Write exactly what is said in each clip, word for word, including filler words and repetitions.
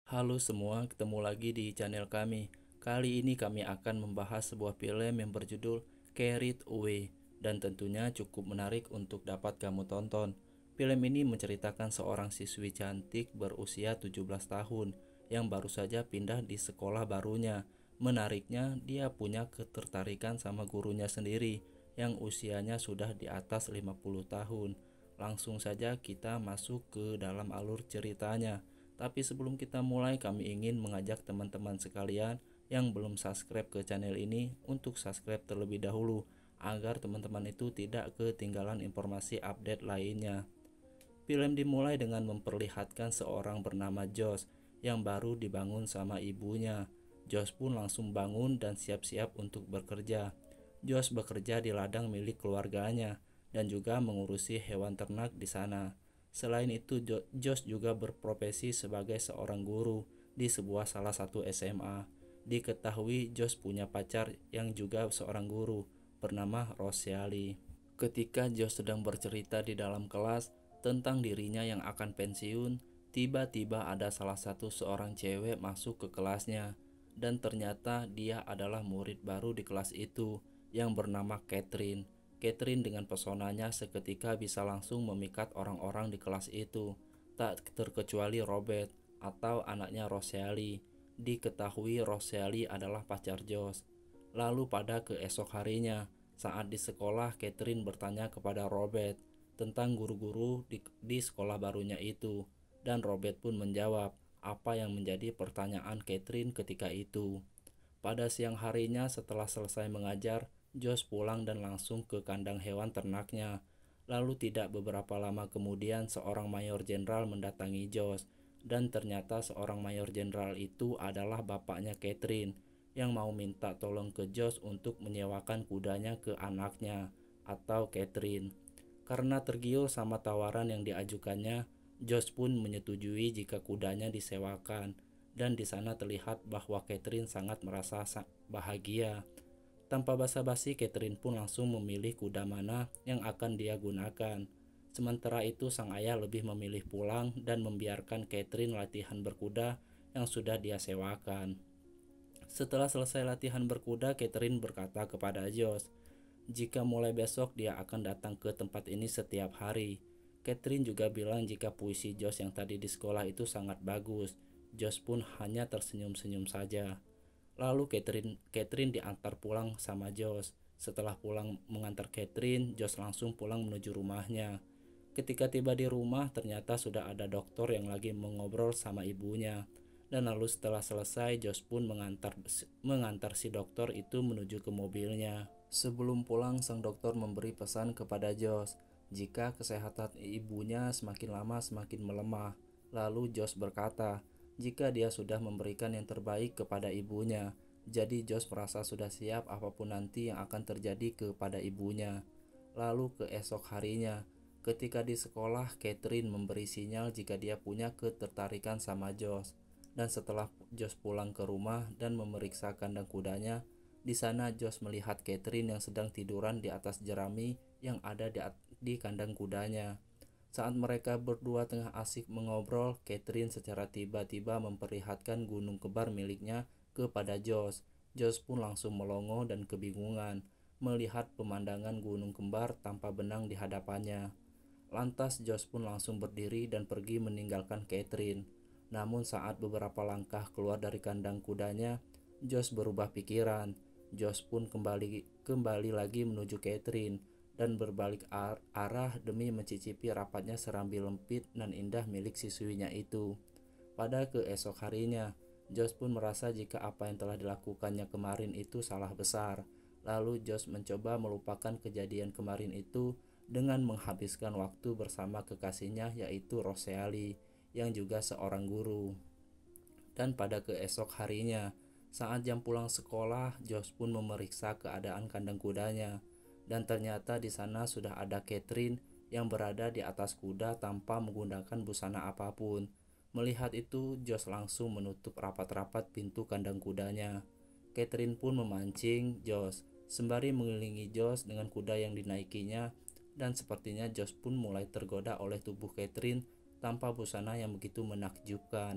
Halo semua, ketemu lagi di channel kami. Kali ini kami akan membahas sebuah film yang berjudul Carried Away dan tentunya cukup menarik untuk dapat kamu tonton. Film ini menceritakan seorang siswi cantik berusia tujuh belas tahun yang baru saja pindah di sekolah barunya. Menariknya, dia punya ketertarikan sama gurunya sendiri yang usianya sudah di atas lima puluh tahun. Langsung saja kita masuk ke dalam alur ceritanya. Tapi sebelum kita mulai, kami ingin mengajak teman-teman sekalian yang belum subscribe ke channel ini untuk subscribe terlebih dahulu agar teman-teman itu tidak ketinggalan informasi update lainnya. Film dimulai dengan memperlihatkan seorang bernama Josh yang baru dibangun sama ibunya. Josh pun langsung bangun dan siap-siap untuk bekerja. Josh bekerja di ladang milik keluarganya dan juga mengurusi hewan ternak di sana. Selain itu, Josh juga berprofesi sebagai seorang guru di sebuah salah satu S M A. Diketahui Josh punya pacar yang juga seorang guru bernama Rosyali. Ketika Josh sedang bercerita di dalam kelas tentang dirinya yang akan pensiun, tiba-tiba ada salah satu seorang cewek masuk ke kelasnya dan ternyata dia adalah murid baru di kelas itu yang bernama Catherine. Catherine dengan pesonanya seketika bisa langsung memikat orang-orang di kelas itu, tak terkecuali Robert atau anaknya Rosyali. Diketahui Rosyali adalah pacar Josh. Lalu pada keesok harinya, saat di sekolah, Catherine bertanya kepada Robert tentang guru-guru di, di sekolah barunya itu, dan Robert pun menjawab apa yang menjadi pertanyaan Catherine ketika itu. Pada siang harinya setelah selesai mengajar, Josh pulang dan langsung ke kandang hewan ternaknya. Lalu tidak beberapa lama kemudian seorang mayor jenderal mendatangi Josh, dan ternyata seorang mayor jenderal itu adalah bapaknya Catherine yang mau minta tolong ke Josh untuk menyewakan kudanya ke anaknya atau Catherine. Karena tergiur sama tawaran yang diajukannya, Josh pun menyetujui jika kudanya disewakan. Dan di sana terlihat bahwa Catherine sangat merasa bahagia. Tanpa basa-basi, Catherine pun langsung memilih kuda mana yang akan dia gunakan. Sementara itu, sang ayah lebih memilih pulang dan membiarkan Catherine latihan berkuda yang sudah dia sewakan. Setelah selesai latihan berkuda, Catherine berkata kepada Josh, jika mulai besok dia akan datang ke tempat ini setiap hari. Catherine juga bilang jika puisi Josh yang tadi di sekolah itu sangat bagus. Josh pun hanya tersenyum-senyum saja. Lalu Catherine, Catherine diantar pulang sama Josh. Setelah pulang mengantar Catherine, Josh langsung pulang menuju rumahnya. Ketika tiba di rumah, ternyata sudah ada dokter yang lagi mengobrol sama ibunya. Dan lalu setelah selesai, Josh pun mengantar, mengantar si dokter itu menuju ke mobilnya. Sebelum pulang, sang dokter memberi pesan kepada Josh jika kesehatan ibunya semakin lama semakin melemah. Lalu Josh berkata, jika dia sudah memberikan yang terbaik kepada ibunya, jadi Josh merasa sudah siap apapun nanti yang akan terjadi kepada ibunya. Lalu keesok harinya, ketika di sekolah, Catherine memberi sinyal jika dia punya ketertarikan sama Josh. Dan setelah Josh pulang ke rumah dan memeriksa kandang kudanya, di sana Josh melihat Catherine yang sedang tiduran di atas jerami yang ada di, di kandang kudanya. Saat mereka berdua tengah asik mengobrol, Catherine secara tiba-tiba memperlihatkan gunung kembar miliknya kepada Josh. Josh pun langsung melongo dan kebingungan melihat pemandangan gunung kembar tanpa benang di hadapannya. Lantas Josh pun langsung berdiri dan pergi meninggalkan Catherine. Namun saat beberapa langkah keluar dari kandang kudanya, Josh berubah pikiran. Josh pun kembali kembali lagi menuju Catherine dan berbalik ar arah demi mencicipi rapatnya serambi lempit dan indah milik siswinya itu. Pada keesok harinya, Josh pun merasa jika apa yang telah dilakukannya kemarin itu salah besar. Lalu Josh mencoba melupakan kejadian kemarin itu dengan menghabiskan waktu bersama kekasihnya yaitu Rosyali yang juga seorang guru. Dan pada keesok harinya, saat jam pulang sekolah, Josh pun memeriksa keadaan kandang kudanya. Dan ternyata di sana sudah ada Catherine yang berada di atas kuda tanpa menggunakan busana apapun. Melihat itu, Josh langsung menutup rapat-rapat pintu kandang kudanya. Catherine pun memancing Josh, sembari mengelilingi Josh dengan kuda yang dinaikinya, dan sepertinya Josh pun mulai tergoda oleh tubuh Catherine tanpa busana yang begitu menakjubkan.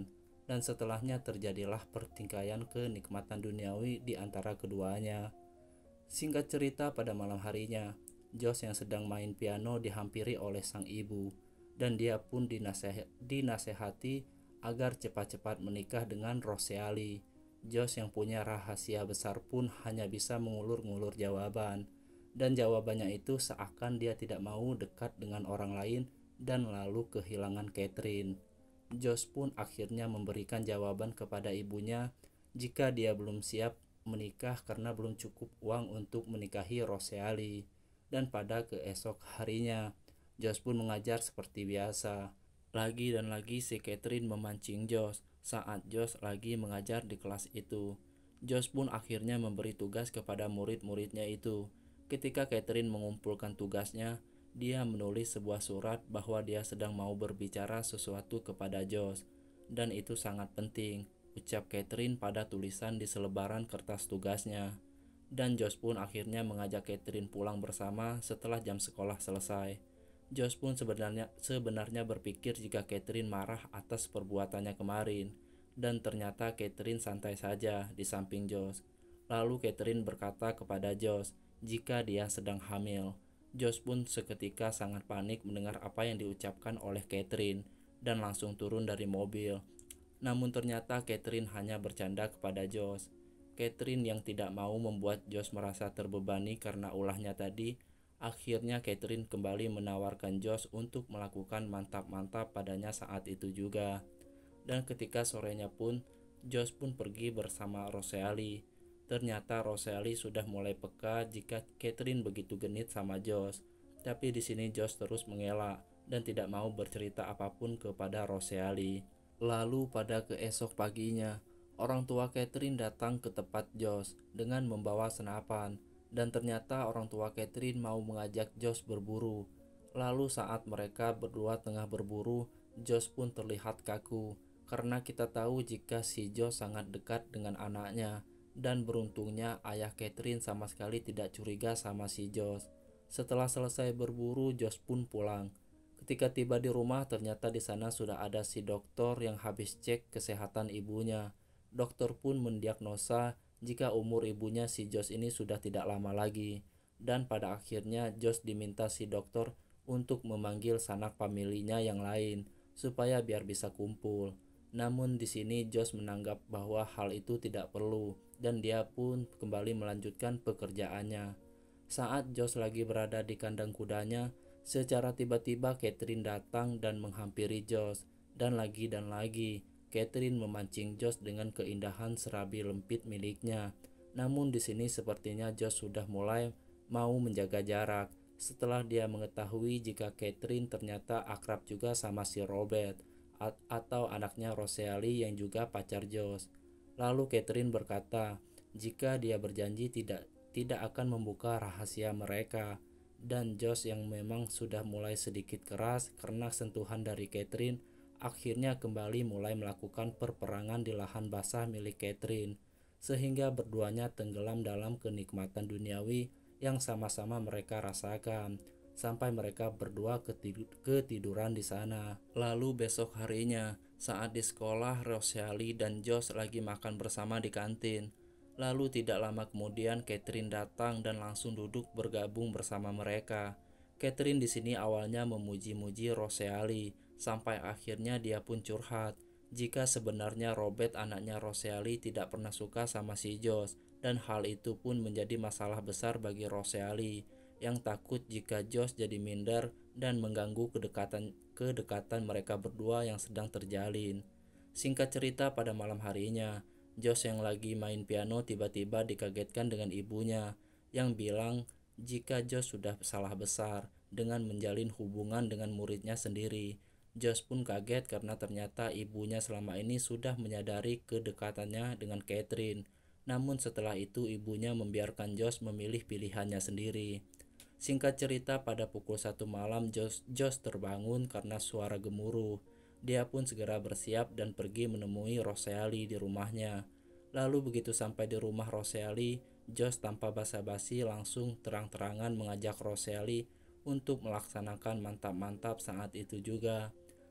dan setelahnya terjadilah pertikaian kenikmatan duniawi di antara keduanya. Singkat cerita, pada malam harinya, Josh yang sedang main piano dihampiri oleh sang ibu, dan dia pun dinaseh- dinasehati agar cepat-cepat menikah dengan Rosali. Josh yang punya rahasia besar pun hanya bisa mengulur-ngulur jawaban, dan jawabannya itu seakan dia tidak mau dekat dengan orang lain dan lalu kehilangan Catherine. Josh pun akhirnya memberikan jawaban kepada ibunya jika dia belum siap menikah karena belum cukup uang untuk menikahi Rosali. Dan pada keesok harinya, Josh pun mengajar seperti biasa. Lagi dan lagi si Catherine memancing Josh saat Josh lagi mengajar di kelas itu. Josh pun akhirnya memberi tugas kepada murid-muridnya itu. Ketika Catherine mengumpulkan tugasnya, dia menulis sebuah surat bahwa dia sedang mau berbicara sesuatu kepada Josh. Dan itu sangat penting, ucap Catherine pada tulisan di selebaran kertas tugasnya. Dan Josh pun akhirnya mengajak Catherine pulang bersama setelah jam sekolah selesai. Josh pun sebenarnya sebenarnya berpikir jika Catherine marah atas perbuatannya kemarin, dan ternyata Catherine santai saja di samping Josh. Lalu Catherine berkata kepada Josh jika dia sedang hamil. Josh pun seketika sangat panik mendengar apa yang diucapkan oleh Catherine dan langsung turun dari mobil. Namun ternyata Catherine hanya bercanda kepada Josh. Catherine yang tidak mau membuat Josh merasa terbebani karena ulahnya tadi, akhirnya Catherine kembali menawarkan Josh untuk melakukan mantap-mantap padanya saat itu juga. Dan ketika sorenya pun, Josh pun pergi bersama Rosali. Ternyata Rosali sudah mulai peka jika Catherine begitu genit sama Josh. Tapi di sini Josh terus mengelak dan tidak mau bercerita apapun kepada Rosali. Lalu pada keesok paginya, orang tua Catherine datang ke tempat Josh dengan membawa senapan. Dan ternyata orang tua Catherine mau mengajak Josh berburu. Lalu saat mereka berdua tengah berburu, Josh pun terlihat kaku. Karena kita tahu jika si Josh sangat dekat dengan anaknya. Dan beruntungnya ayah Catherine sama sekali tidak curiga sama si Josh. Setelah selesai berburu, Josh pun pulang. Ketika tiba di rumah, ternyata di sana sudah ada si dokter yang habis cek kesehatan ibunya. Dokter pun mendiagnosa jika umur ibunya si Josh ini sudah tidak lama lagi. Dan pada akhirnya Josh diminta si dokter untuk memanggil sanak familinya yang lain supaya biar bisa kumpul. Namun di sini Josh menganggap bahwa hal itu tidak perlu dan dia pun kembali melanjutkan pekerjaannya. Saat Josh lagi berada di kandang kudanya, secara tiba-tiba Catherine datang dan menghampiri Josh. Dan lagi dan lagi Catherine memancing Josh dengan keindahan serabi lempit miliknya. Namun di sini sepertinya Josh sudah mulai mau menjaga jarak setelah dia mengetahui jika Catherine ternyata akrab juga sama si Robert atau anaknya Rosali yang juga pacar Josh. Lalu Catherine berkata jika dia berjanji tidak tidak akan membuka rahasia mereka. Dan Josh yang memang sudah mulai sedikit keras karena sentuhan dari Catherine akhirnya kembali mulai melakukan perperangan di lahan basah milik Catherine, sehingga berduanya tenggelam dalam kenikmatan duniawi yang sama-sama mereka rasakan, sampai mereka berdua ketiduran di sana. Lalu besok harinya, saat di sekolah, Rosali dan Josh lagi makan bersama di kantin. Lalu tidak lama kemudian Catherine datang dan langsung duduk bergabung bersama mereka. Catherine di sini awalnya memuji-muji Rosali, sampai akhirnya dia pun curhat jika sebenarnya Robert anaknya Rosali tidak pernah suka sama si Josh, dan hal itu pun menjadi masalah besar bagi Rosali yang takut jika Josh jadi minder dan mengganggu kedekatan kedekatan mereka berdua yang sedang terjalin. Singkat cerita, pada malam harinya, Josh yang lagi main piano tiba-tiba dikagetkan dengan ibunya yang bilang jika Josh sudah salah besar dengan menjalin hubungan dengan muridnya sendiri. Josh pun kaget karena ternyata ibunya selama ini sudah menyadari kedekatannya dengan Catherine. Namun setelah itu ibunya membiarkan Josh memilih pilihannya sendiri. Singkat cerita, pada pukul satu malam Josh, Josh terbangun karena suara gemuruh. Dia pun segera bersiap dan pergi menemui Rosali di rumahnya. Lalu begitu sampai di rumah Rosali, Josh tanpa basa-basi langsung terang-terangan mengajak Rosali untuk melaksanakan mantap-mantap saat itu juga.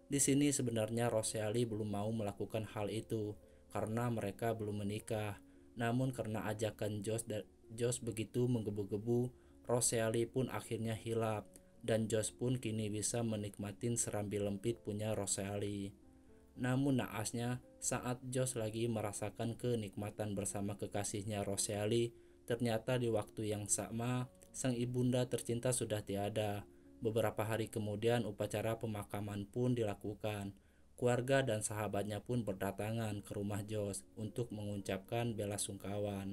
Di sini sebenarnya Rosali belum mau melakukan hal itu karena mereka belum menikah. Namun karena ajakan Josh dan Josh begitu menggebu-gebu, Rosali pun akhirnya hilaf dan Josh pun kini bisa menikmatin serambi lempit punya Rosali. Namun naasnya, saat Josh lagi merasakan kenikmatan bersama kekasihnya Rosali, ternyata di waktu yang sama, sang ibunda tercinta sudah tiada. Beberapa hari kemudian upacara pemakaman pun dilakukan. Keluarga dan sahabatnya pun berdatangan ke rumah Josh untuk mengucapkan bela sungkawa.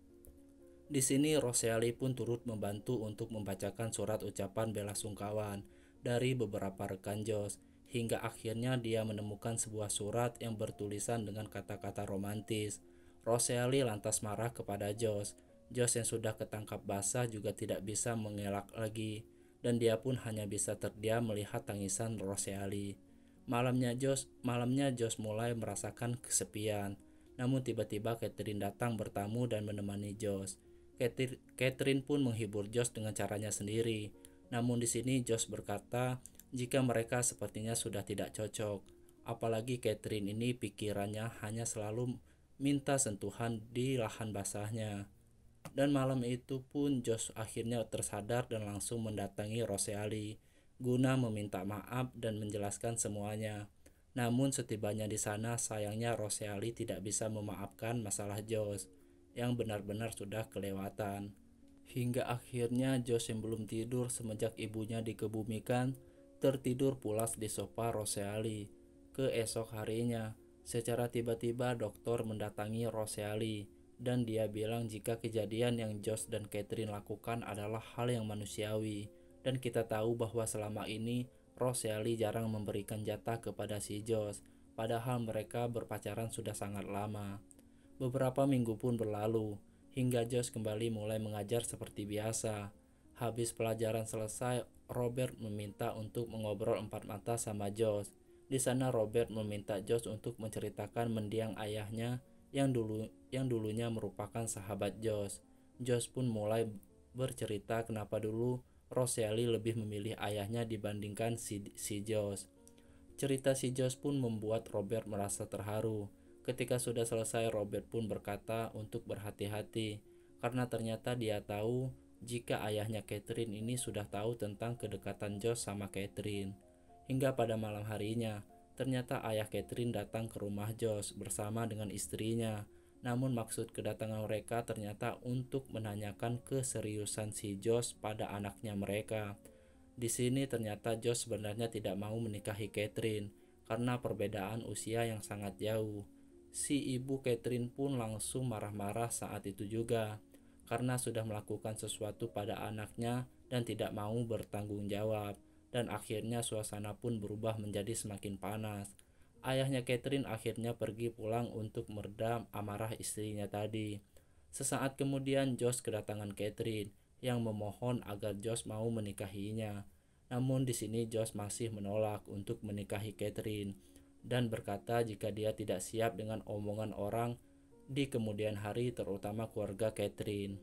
Di sini Rosali pun turut membantu untuk membacakan surat ucapan bela sungkawa dari beberapa rekan Josh, hingga akhirnya dia menemukan sebuah surat yang bertulisan dengan kata-kata romantis. Rosali lantas marah kepada Josh. Josh yang sudah ketangkap basah juga tidak bisa mengelak lagi, dan dia pun hanya bisa terdiam melihat tangisan Rosali. Malamnya Josh, malamnya Josh mulai merasakan kesepian. Namun tiba-tiba Catherine datang bertamu dan menemani Josh. Catherine pun menghibur Josh dengan caranya sendiri. Namun di sini Josh berkata jika mereka sepertinya sudah tidak cocok. Apalagi Catherine ini pikirannya hanya selalu minta sentuhan di lahan basahnya. Dan malam itu pun Josh akhirnya tersadar dan langsung mendatangi Rosali guna meminta maaf dan menjelaskan semuanya. Namun setibanya di sana, sayangnya Rosali tidak bisa memaafkan masalah Josh yang benar-benar sudah kelewatan. Hingga akhirnya Josh yang belum tidur semenjak ibunya dikebumikan tertidur pulas di sofa Rosali. Keesok harinya, secara tiba-tiba dokter mendatangi Rosali dan dia bilang jika kejadian yang Josh dan Catherine lakukan adalah hal yang manusiawi, dan kita tahu bahwa selama ini Rosali jarang memberikan jatah kepada si Josh, padahal mereka berpacaran sudah sangat lama. Beberapa minggu pun berlalu, hingga Josh kembali mulai mengajar seperti biasa. Habis pelajaran selesai, Robert meminta untuk mengobrol empat mata sama Josh. Di sana Robert meminta Josh untuk menceritakan mendiang ayahnya yang dulu yang dulunya merupakan sahabat Josh. Josh pun mulai bercerita kenapa dulu Rosali lebih memilih ayahnya dibandingkan si, si Josh. Cerita si Josh pun membuat Robert merasa terharu. Ketika sudah selesai, Robert pun berkata untuk berhati-hati, karena ternyata dia tahu jika ayahnya Catherine ini sudah tahu tentang kedekatan Josh sama Catherine. Hingga pada malam harinya, ternyata ayah Catherine datang ke rumah Josh bersama dengan istrinya. Namun maksud kedatangan mereka ternyata untuk menanyakan keseriusan si Josh pada anaknya mereka. Di sini ternyata Josh sebenarnya tidak mau menikahi Catherine karena perbedaan usia yang sangat jauh. Si ibu Catherine pun langsung marah-marah saat itu juga karena sudah melakukan sesuatu pada anaknya dan tidak mau bertanggung jawab, dan akhirnya suasana pun berubah menjadi semakin panas. Ayahnya Catherine akhirnya pergi pulang untuk meredam amarah istrinya tadi. Sesaat kemudian Josh kedatangan Catherine yang memohon agar Josh mau menikahinya. Namun di sini Josh masih menolak untuk menikahi Catherine dan berkata jika dia tidak siap dengan omongan orang di kemudian hari, terutama keluarga Catherine.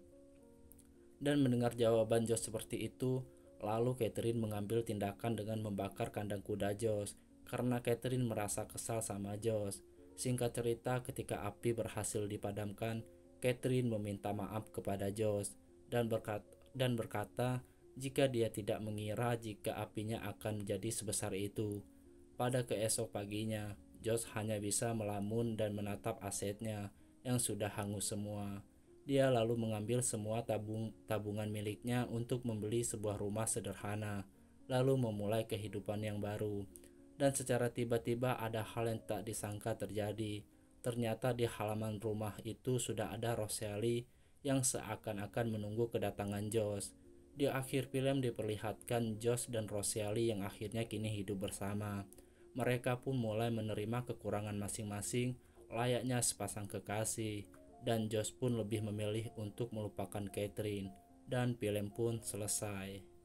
Dan mendengar jawaban Josh seperti itu, lalu Catherine mengambil tindakan dengan membakar kandang kuda Josh karena Catherine merasa kesal sama Josh. Singkat cerita, ketika api berhasil dipadamkan, Catherine meminta maaf kepada Josh dan berkata, dan berkata jika dia tidak mengira jika apinya akan menjadi sebesar itu. Pada keesok paginya, Josh hanya bisa melamun dan menatap asetnya yang sudah hangus semua. Dia lalu mengambil semua tabung, tabungan miliknya untuk membeli sebuah rumah sederhana, lalu memulai kehidupan yang baru. Dan secara tiba-tiba ada hal yang tak disangka terjadi. Ternyata di halaman rumah itu sudah ada Rosali yang seakan-akan menunggu kedatangan Josh. Di akhir film diperlihatkan Josh dan Rosali yang akhirnya kini hidup bersama. Mereka pun mulai menerima kekurangan masing-masing layaknya sepasang kekasih, dan Josh pun lebih memilih untuk melupakan Catherine, dan film pun selesai.